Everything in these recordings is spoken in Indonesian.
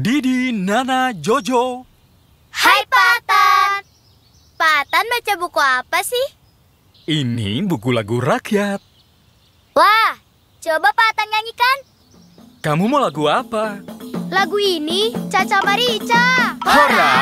Didi, Nana, Jojo. Hai Pak Atan. Pak Atan baca buku apa sih? Ini buku lagu rakyat. Wah, coba Pak Atan nyanyikan. Kamu mau lagu apa? Lagu ini Caca Marica. Hora!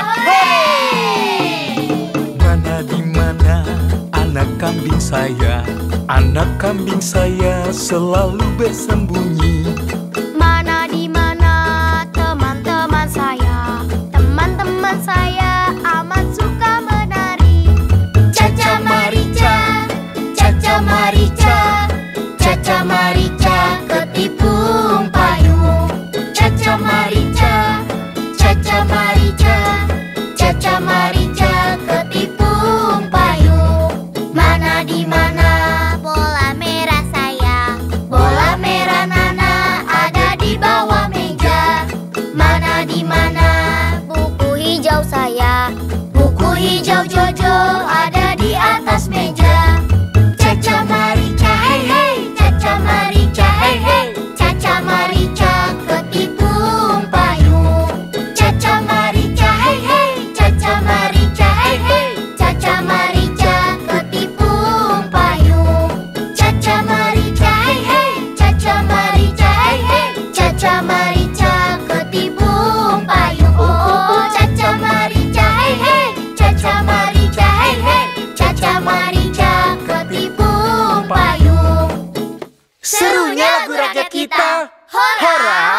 Mana di mana anak kambing saya? Anak kambing saya selalu bersembunyi. Mana di mana teman-teman saya? Teman-teman saya amat suka menari. Caca Marica, Caca Marica, Caca Marica ketipung payung. Caca Marica, Caca Marica, Caca Marica ketipung payung. Mana di mana bola merah saya? Bola merah Nana ada di bawah meja. Mana di mana buku hijau saya? Buku hijau Jojo ada di atas meja. Caca Marica, hei hei, Caca Marica, hei hei, Caca Marica ketipung payung. Caca Marica, hei hei, Caca Marica, hei hei, Caca Marica ketipung payung. Caca Marica, hei hei, Caca Marica, hei hei, Caca Marica ketipung payung. Oh, Caca Marica, hei hei, Caca Marica, hei hei, Caca Marica ketipung payung. Serunya lagu rakyat kita. Hora!